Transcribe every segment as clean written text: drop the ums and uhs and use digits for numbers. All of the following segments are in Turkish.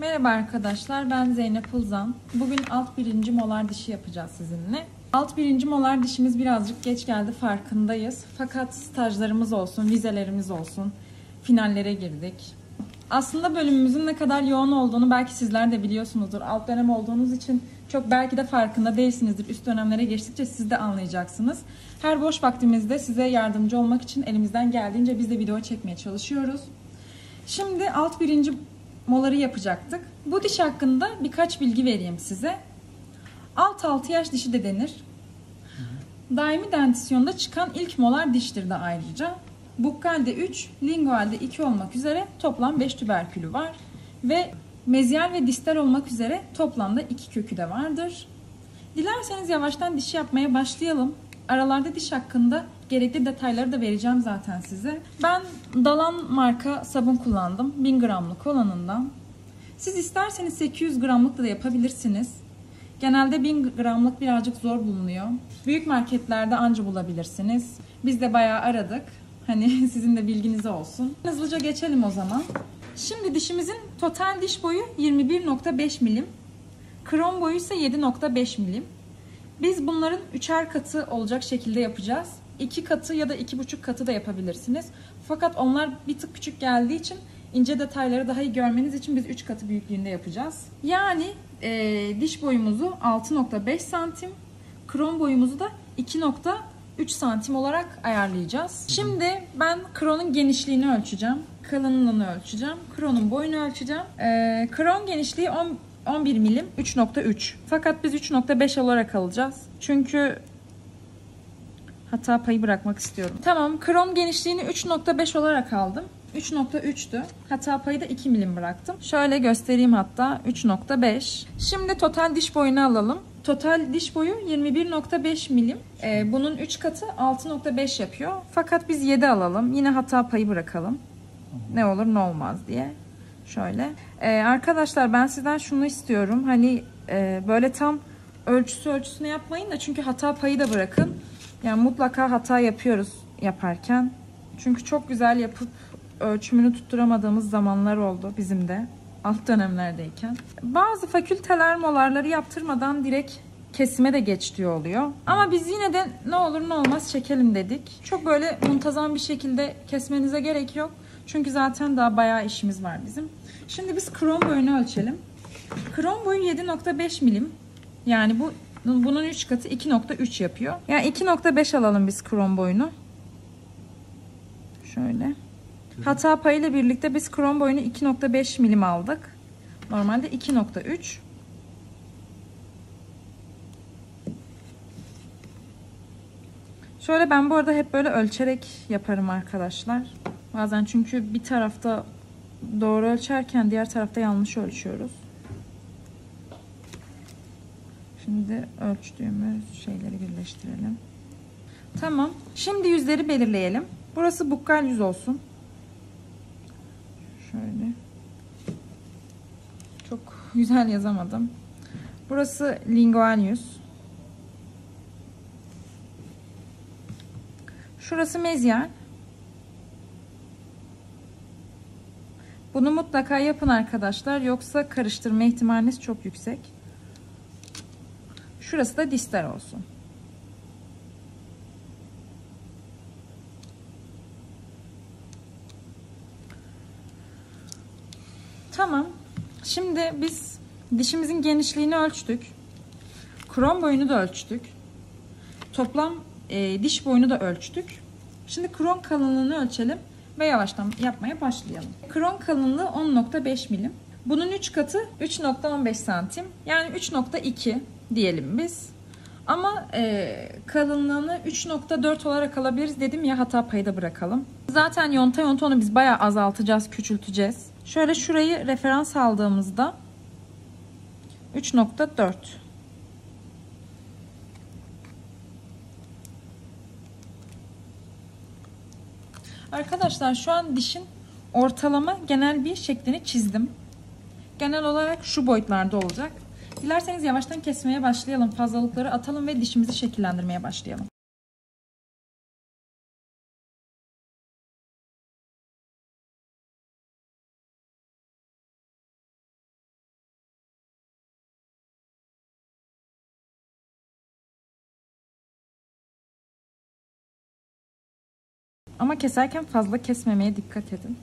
Merhaba arkadaşlar, ben Zeynep Ulzan. Bugün alt birinci molar dişi yapacağız sizinle. Alt birinci molar dişimiz birazcık geç geldi, farkındayız. Fakat stajlarımız olsun, vizelerimiz olsun, finallere girdik. Aslında bölümümüzün ne kadar yoğun olduğunu belki sizler de biliyorsunuzdur. Alt dönem olduğunuz için çok belki de farkında değilsinizdir. Üst dönemlere geçtikçe siz de anlayacaksınız. Her boş vaktimizde size yardımcı olmak için elimizden geldiğince biz de video çekmeye çalışıyoruz. Şimdi alt birinci moları yapacaktık. Bu diş hakkında birkaç bilgi vereyim size. Alt 6 yaş dişi de denir. Daimi dentisyonda çıkan ilk molar diştir de ayrıca. Bukkal'de 3, lingual'de 2 olmak üzere toplam 5 tüberkülü var. Ve mezyal ve distal olmak üzere toplamda 2 kökü de vardır. Dilerseniz yavaştan diş yapmaya başlayalım. Aralarda diş hakkında gerekli detayları da vereceğim zaten size. Ben Dalan marka sabun kullandım. 1000 gramlık olanından. Siz isterseniz 800 gramlık da yapabilirsiniz. Genelde 1000 gramlık birazcık zor bulunuyor. Büyük marketlerde anca bulabilirsiniz. Biz de bayağı aradık. Hani sizin de bilginiz olsun. Hızlıca geçelim o zaman. Şimdi dişimizin total diş boyu 21,5 milim. Krom boyu ise 7,5 milim. Biz bunların 3'er katı olacak şekilde yapacağız. 2 katı ya da 2,5 katı da yapabilirsiniz. Fakat onlar bir tık küçük geldiği için ince detayları daha iyi görmeniz için biz 3 katı büyüklüğünde yapacağız. Yani diş boyumuzu 6,5 santim, krom boyumuzu da 2,3 santim olarak ayarlayacağız. Şimdi ben kronun genişliğini ölçeceğim. Kalınlığını ölçeceğim. Kronun boyunu ölçeceğim. Kron genişliği 11 milim 3,3. Fakat biz 3,5 olarak alacağız. Çünkü hata payı bırakmak istiyorum. Tamam, kron genişliğini 3,5 olarak aldım. 3,3'tü. Hata payı da 2 milim bıraktım. Şöyle göstereyim hatta. 3,5. Şimdi total diş boyunu alalım. Total diş boyu 21,5 milim. Bunun 3 katı 6,5 yapıyor. Fakat biz 7 alalım. Yine hata payı bırakalım. Ne olur ne olmaz diye. Şöyle. Arkadaşlar ben sizden şunu istiyorum. Hani böyle tam ölçüsüne yapmayın da çünkü hata payı da bırakın. Yani mutlaka hata yapıyoruz yaparken. Çünkü çok güzel yapıp ölçümünü tutturamadığımız zamanlar oldu bizim de alt dönemlerdeyken. Bazı fakülteler molarları yaptırmadan direkt kesime de geçtiği oluyor. Ama biz yine de ne olur ne olmaz çekelim dedik. Çok böyle muntazam bir şekilde kesmenize gerek yok. Çünkü zaten daha bayağı işimiz var bizim. Şimdi biz krom boyunu ölçelim. Krom boyu 7,5 milim. Yani bunun 3 katı 2,3 yapıyor. Yani 2,5 alalım biz krom boyunu. Şöyle. Hata payıyla birlikte biz krom boyunu 2,5 milim aldık. Normalde 2,3. Şöyle ben bu arada hep böyle ölçerek yaparım arkadaşlar. Bazen çünkü bir tarafta doğru ölçerken diğer tarafta yanlış ölçüyoruz. Şimdi ölçtüğümüz şeyleri birleştirelim. Tamam. Şimdi yüzleri belirleyelim. Burası bukkal yüz olsun. Şöyle. Çok güzel yazamadım. Burası lingual yüz. Şurası mezyal. Bunu mutlaka yapın arkadaşlar. Yoksa karıştırma ihtimaliniz çok yüksek. Şurası da distal olsun. Tamam. Şimdi biz dişimizin genişliğini ölçtük. Krom boyunu da ölçtük. Toplam diş boyunu da ölçtük. Şimdi kron kalınlığını ölçelim ve yavaştan yapmaya başlayalım. Kron kalınlığı 10,5 milim. Bunun 3 katı 3,15 santim. Yani 3,2 diyelim biz. Ama kalınlığını 3,4 olarak alabiliriz dedim ya, hata payı da bırakalım. Zaten yonta onu biz bayağı azaltacağız, küçülteceğiz. Şöyle şurayı referans aldığımızda 3,4. Arkadaşlar şu an dişin ortalama genel bir şeklini çizdim. Genel olarak şu boyutlarda olacak. Dilerseniz yavaştan kesmeye başlayalım. Fazlalıkları atalım ve dişimizi şekillendirmeye başlayalım. Ama keserken fazla kesmemeye dikkat edin.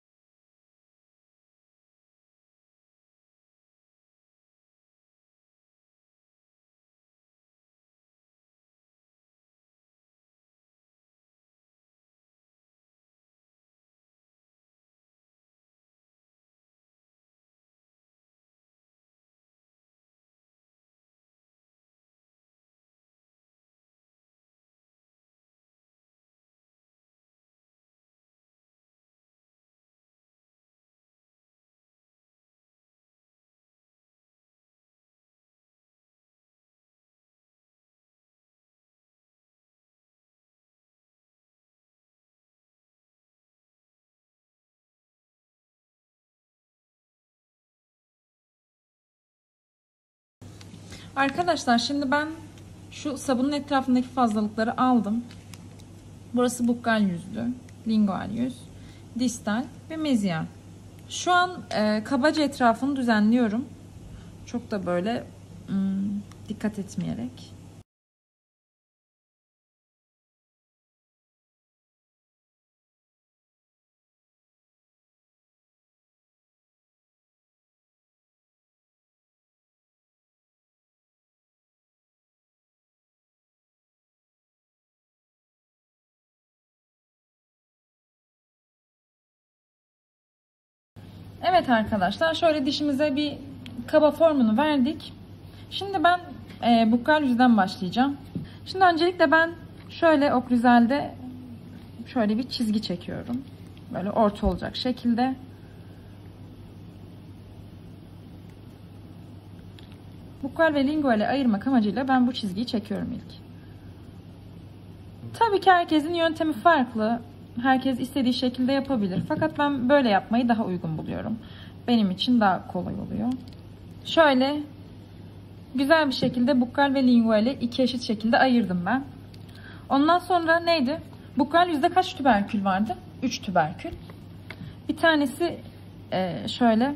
Arkadaşlar şimdi ben şu sabunun etrafındaki fazlalıkları aldım. Burası bukkal yüzdü, lingual yüz, distal ve meziyal. Şu an kabaca etrafını düzenliyorum. Çok da böyle dikkat etmeyerek. Evet arkadaşlar, şöyle dişimize bir kaba formunu verdik. Şimdi ben bukkal yüzden başlayacağım. Şimdi öncelikle ben şöyle oklüzelde şöyle bir çizgi çekiyorum. Böyle orta olacak şekilde. Bukkal ve lingual'i ayırmak amacıyla ben bu çizgiyi çekiyorum ilk. Tabii ki herkesin yöntemi farklı. Herkes istediği şekilde yapabilir. Fakat ben böyle yapmayı daha uygun buluyorum. Benim için daha kolay oluyor. Şöyle güzel bir şekilde bukkal ve lingual'i iki eşit şekilde ayırdım ben. Ondan sonra neydi? Bukkal yüzde kaç tüberkül vardı? 3 tüberkül. Bir tanesi şöyle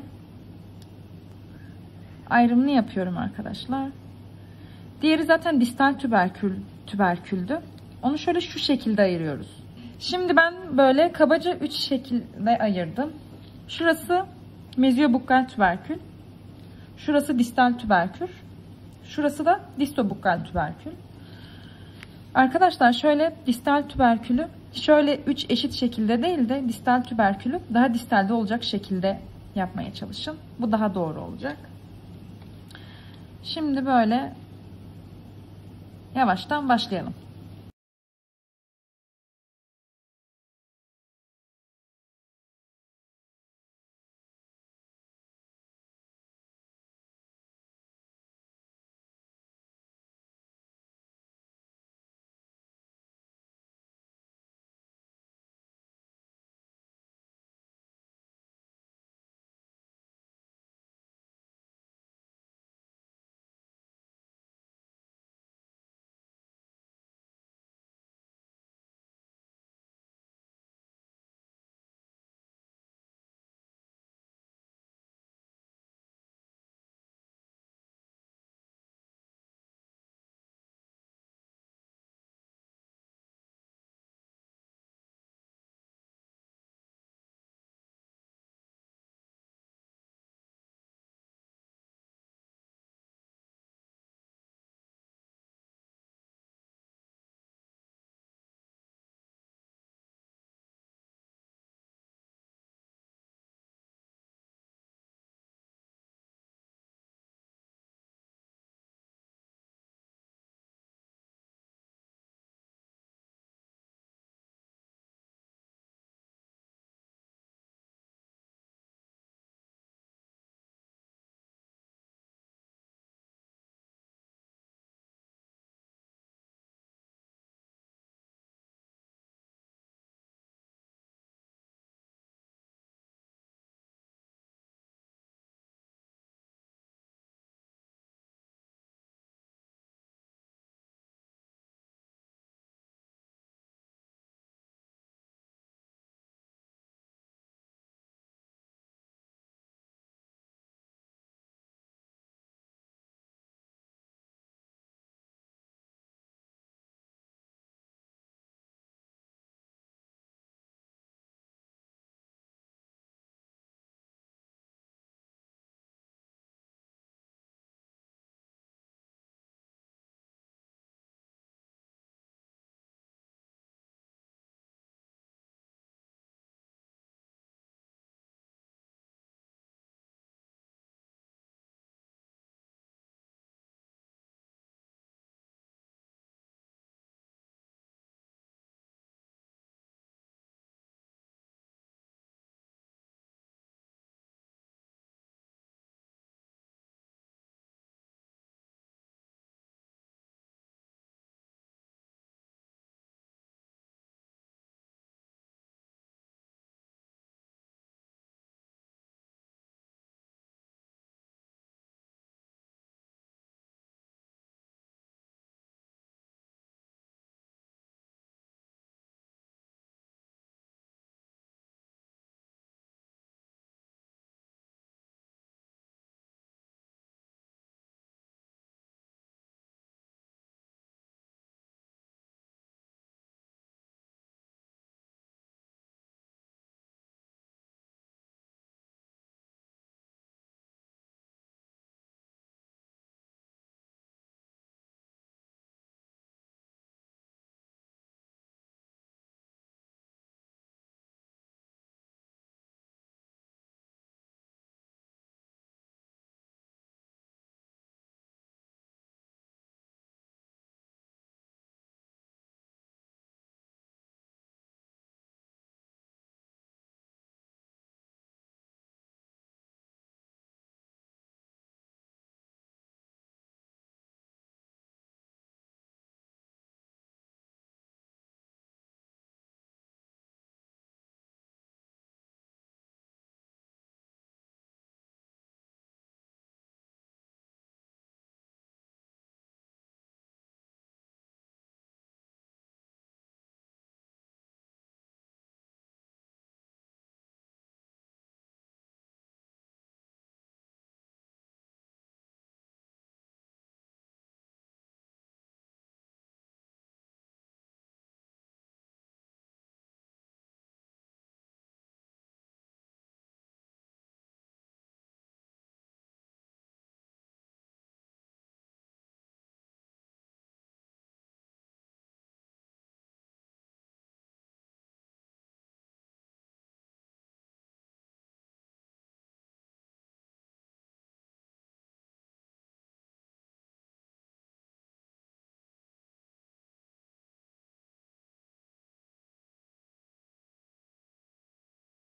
ayrımını yapıyorum arkadaşlar. Diğeri zaten distal tüberküldü. Onu şöyle şu şekilde ayırıyoruz. Şimdi ben böyle kabaca 3 şekilde ayırdım. Şurası meziobukkal tüberkül. Şurası distal tüberkül. Şurası da distobukkal tüberkül. Arkadaşlar şöyle distal tüberkülü şöyle 3 eşit şekilde değil de distal tüberkülü daha distalde olacak şekilde yapmaya çalışın. Bu daha doğru olacak. Şimdi böyle yavaştan başlayalım.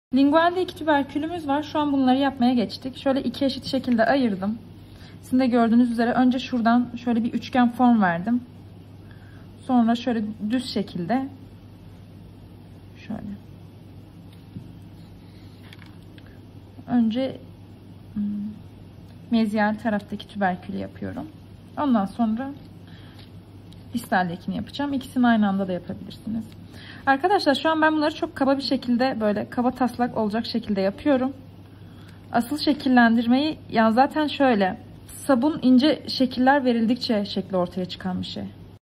Lingual'de 2 tüberkülümüz var. Şu an bunları yapmaya geçtik. Şöyle 2 eşit şekilde ayırdım. Sizin de gördüğünüz üzere önce şuradan şöyle bir üçgen form verdim. Sonra şöyle düz şekilde şöyle. Önce meziyal taraftaki tüberkülü yapıyorum. Ondan sonra distaldekini yapacağım. İkisini aynı anda da yapabilirsiniz. Arkadaşlar şu an ben bunları çok kaba bir şekilde, böyle kaba taslak olacak şekilde yapıyorum. Asıl şekillendirmeyi ya zaten şöyle, sabun ince şekiller verildikçe şekli ortaya çıkan bir şey.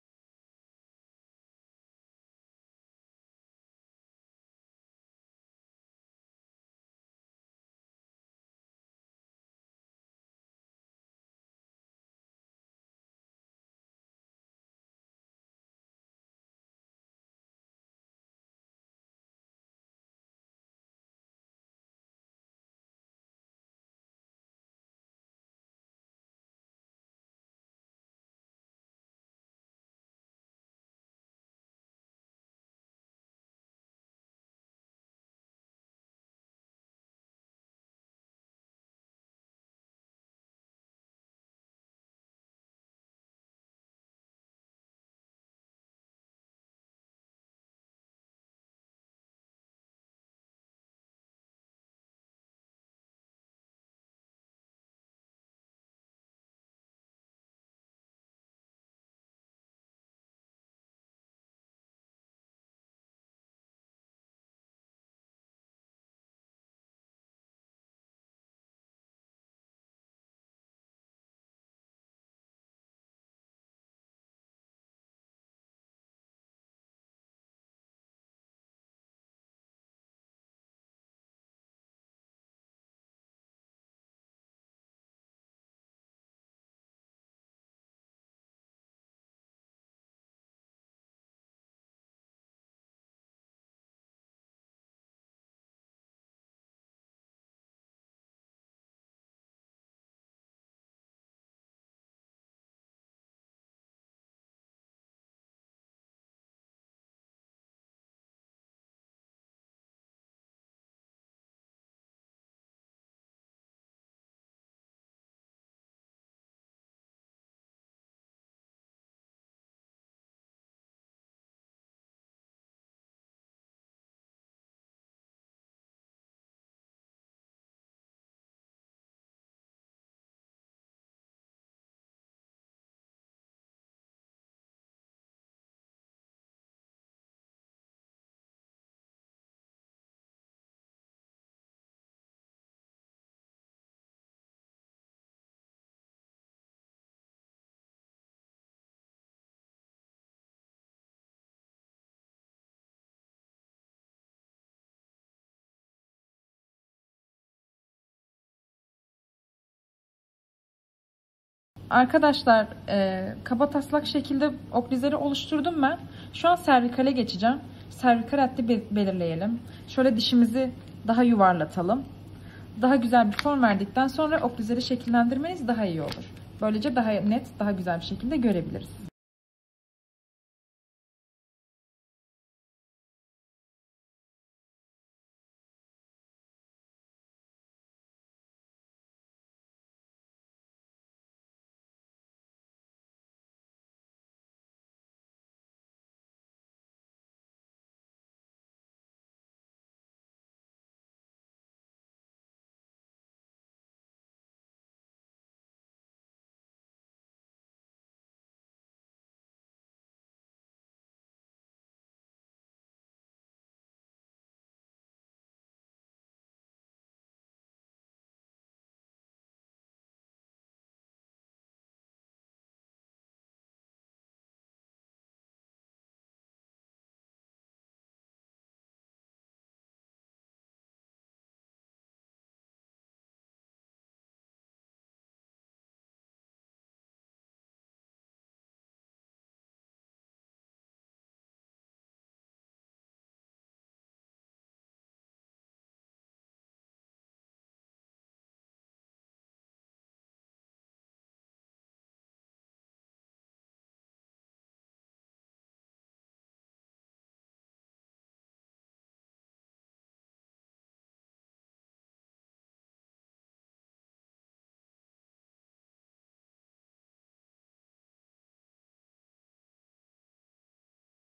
Arkadaşlar kaba taslak şekilde oklizleri oluşturdum ben. Şu an servikale geçeceğim. Servikal hattı belirleyelim. Şöyle dişimizi daha yuvarlatalım. Daha güzel bir form verdikten sonra oklizleri şekillendirmeniz daha iyi olur. Böylece daha net, daha güzel bir şekilde görebiliriz.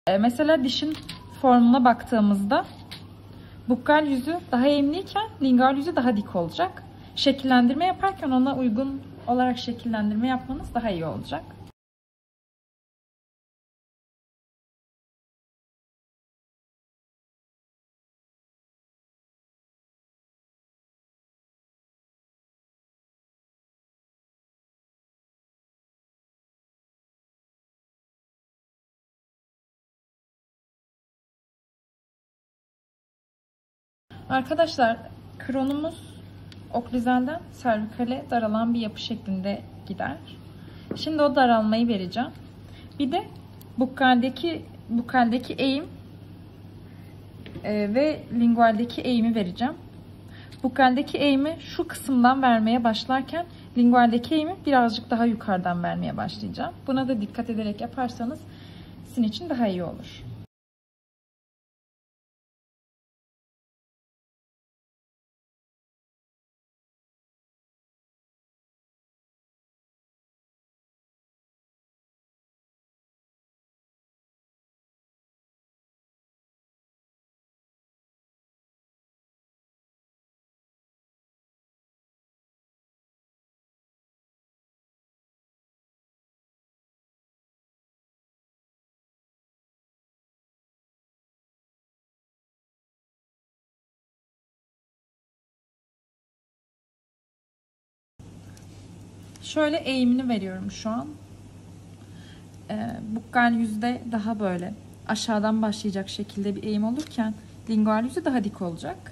Mesela dişin formuna baktığımızda bukkal yüzü daha eğimliyken lingual yüzü daha dik olacak. Şekillendirme yaparken ona uygun olarak şekillendirme yapmanız daha iyi olacak. Arkadaşlar, kronumuz oklüzelden servikale daralan bir yapı şeklinde gider. Şimdi o daralmayı vereceğim. Bir de bukaldeki eğim ve lingualdeki eğimi vereceğim. Bukaldeki eğimi şu kısımdan vermeye başlarken lingualdeki eğimi birazcık daha yukarıdan vermeye başlayacağım. Buna da dikkat ederek yaparsanız sizin için daha iyi olur. Şöyle eğimini veriyorum şu an. Bukkal yüzde daha böyle aşağıdan başlayacak şekilde bir eğim olurken lingual yüzü daha dik olacak.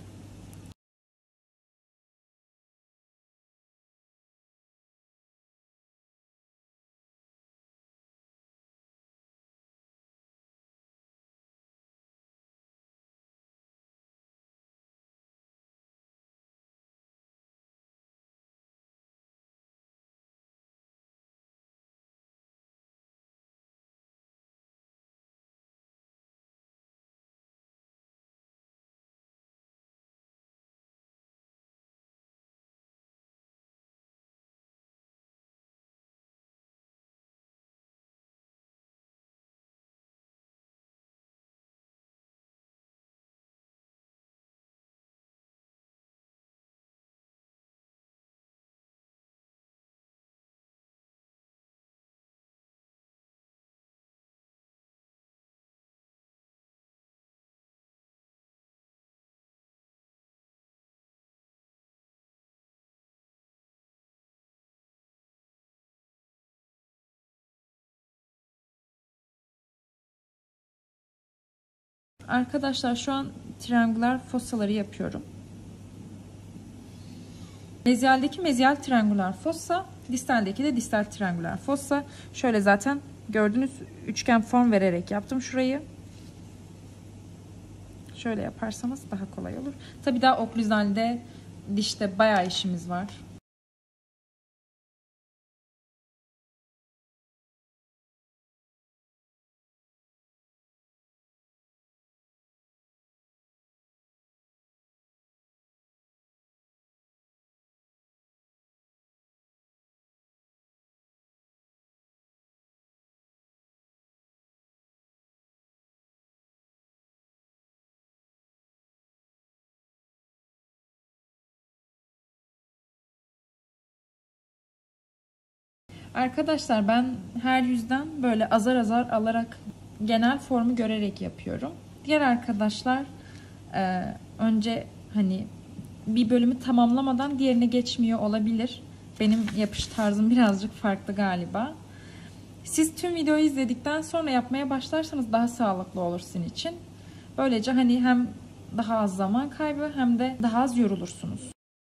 Arkadaşlar, şu an triangular fossaları yapıyorum. Mezyaldeki mezyal triangular fossa, distaldeki de distal triangular fossa. Şöyle zaten gördüğünüz üçgen form vererek yaptım şurayı. Şöyle yaparsanız daha kolay olur. Tabii daha oklüzalde dişte bayağı işimiz var. Arkadaşlar, ben her yüzden böyle azar azar alarak genel formu görerek yapıyorum. Diğer arkadaşlar önce hani bir bölümü tamamlamadan diğerine geçmiyor olabilir. Benim yapış tarzım birazcık farklı galiba. Siz tüm videoyu izledikten sonra yapmaya başlarsanız daha sağlıklı olur sizin için. Böylece hani hem daha az zaman kaybı hem de daha az yorulursunuz.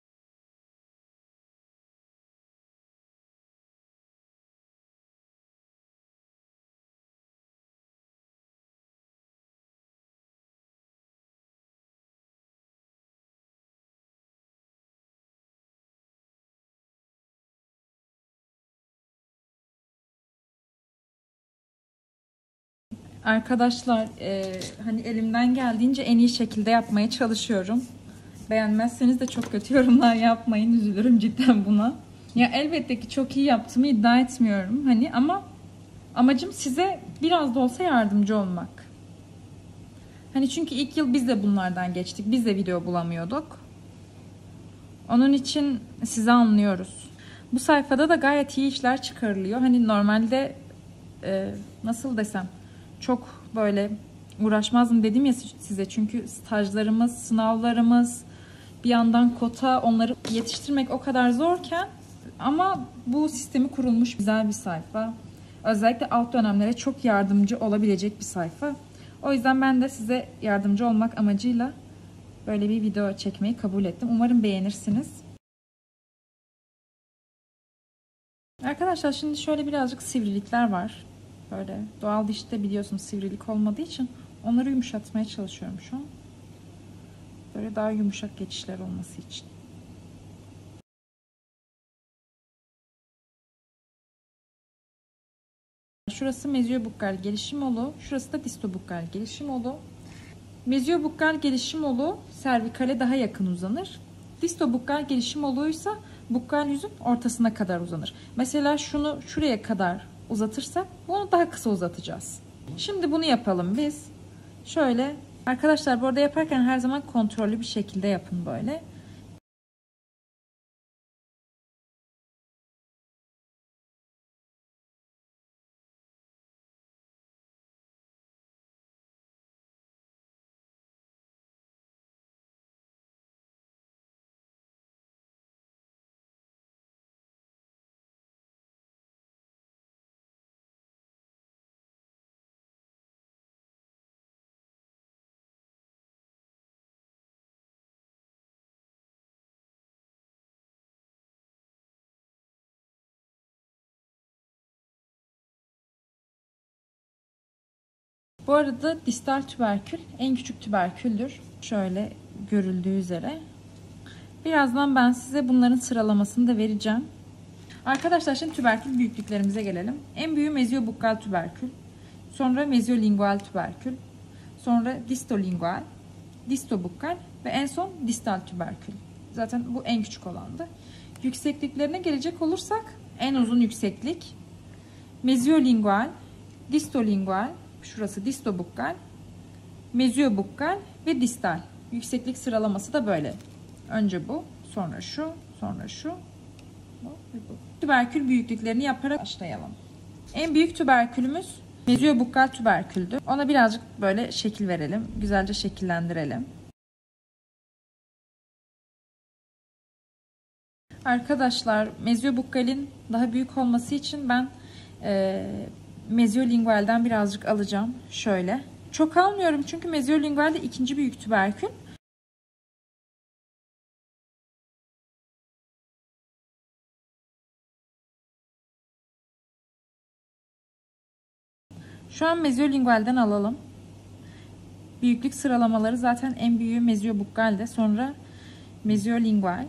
Arkadaşlar, hani elimden geldiğince en iyi şekilde yapmaya çalışıyorum. Beğenmezseniz de çok kötü yorumlar yapmayın. Üzülürüm cidden buna. Ya elbette ki çok iyi yaptığımı iddia etmiyorum. Hani ama amacım size biraz da olsa yardımcı olmak. Hani çünkü ilk yıl biz de bunlardan geçtik. Biz de video bulamıyorduk. Onun için sizi anlıyoruz. Bu sayfada da gayet iyi işler çıkarılıyor. Hani normalde nasıl desem çok böyle uğraşmazdım dedim ya size. Çünkü stajlarımız, sınavlarımız, bir yandan kota, onları yetiştirmek o kadar zorken ama bu sistemi kurulmuş güzel bir sayfa. Özellikle alt dönemlere çok yardımcı olabilecek bir sayfa. O yüzden ben de size yardımcı olmak amacıyla böyle bir video çekmeyi kabul ettim. Umarım beğenirsiniz. Arkadaşlar şimdi şöyle birazcık sivrilikler var. Böyle doğal dişte biliyorsunuz sivrilik olmadığı için onları yumuşatmaya çalışıyorum şu an. Böyle daha yumuşak geçişler olması için. Şurası meziobukkal gelişim olu, şurası da distobukkal gelişim olu. Meziobukkal gelişim olu servikale daha yakın uzanır. Distobukkal gelişim oluysa bukkal yüzün ortasına kadar uzanır. Mesela şunu şuraya kadar uzatırsak bunu daha kısa uzatacağız. Şimdi bunu yapalım biz. Şöyle arkadaşlar bu arada yaparken her zaman kontrollü bir şekilde yapın böyle. Bu arada distal tüberkül en küçük tüberküldür. Şöyle görüldüğü üzere. Birazdan ben size bunların sıralamasını da vereceğim. Arkadaşlar şimdi tüberkül büyüklüklerimize gelelim. En büyüğü meziobukkal tüberkül. Sonra meziolingual tüberkül. Sonra distolingual, distobukkal ve en son distal tüberkül. Zaten bu en küçük olandı. Yüksekliklerine gelecek olursak en uzun yükseklik meziolingual, distolingual, şurası distobukkal, meziobukkal ve distal. Yükseklik sıralaması da böyle. Önce bu, sonra şu, sonra şu. Tüberkül büyüklüklerini yaparak başlayalım. En büyük tüberkülümüz meziobukkal tüberküldür. Ona birazcık böyle şekil verelim. Güzelce şekillendirelim. Arkadaşlar meziobukkalin daha büyük olması için ben meziolingualden birazcık alacağım. Şöyle. Çok almıyorum çünkü meziolingual de ikinci büyük tüberkül. Şu an meziolingualden alalım. Büyüklük sıralamaları zaten en büyüğü meziobukkalde, sonra meziolingual.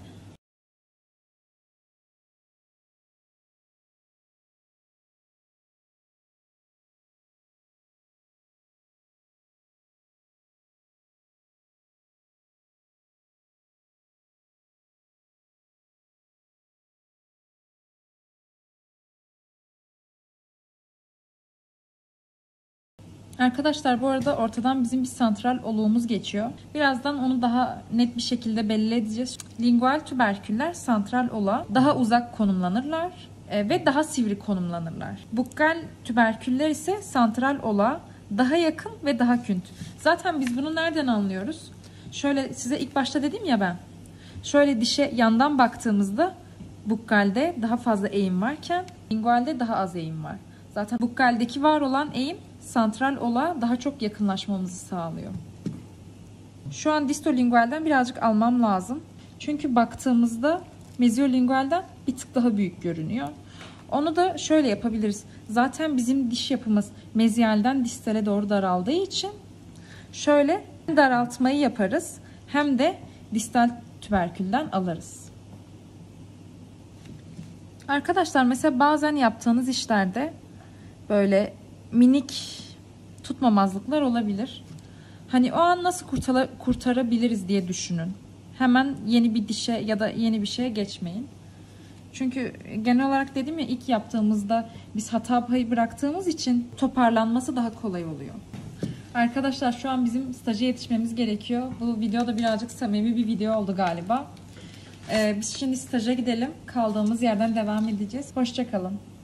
Arkadaşlar bu arada ortadan bizim bir santral oluğumuz geçiyor. Birazdan onu daha net bir şekilde belli edeceğiz. Lingual tüberküller santral oluğa daha uzak konumlanırlar ve daha sivri konumlanırlar. Bukkal tüberküller ise santral oluğa daha yakın ve daha künt. Zaten biz bunu nereden anlıyoruz? Şöyle size ilk başta dedim ya ben. Şöyle dişe yandan baktığımızda bukkalde daha fazla eğim varken lingualde daha az eğim var. Zaten bukkaldeki var olan eğim santral oluğa daha çok yakınlaşmamızı sağlıyor. Şu an distolingualden birazcık almam lazım. Çünkü baktığımızda meziolingualden bir tık daha büyük görünüyor. Onu da şöyle yapabiliriz. Zaten bizim diş yapımız mezyalden distale doğru daraldığı için şöyle daraltmayı yaparız. Hem de distal tüberkülden alırız. Arkadaşlar mesela bazen yaptığınız işlerde böyle minik tutmamazlıklar olabilir. Hani o an nasıl kurtarabiliriz diye düşünün. Hemen yeni bir dişe ya da yeni bir şeye geçmeyin. Çünkü genel olarak dedim ya ilk yaptığımızda biz hata payı bıraktığımız için toparlanması daha kolay oluyor. Arkadaşlar şu an bizim staja yetişmemiz gerekiyor. Bu video da birazcık samimi bir video oldu galiba. Biz şimdi staja gidelim. Kaldığımız yerden devam edeceğiz. Hoşça kalın.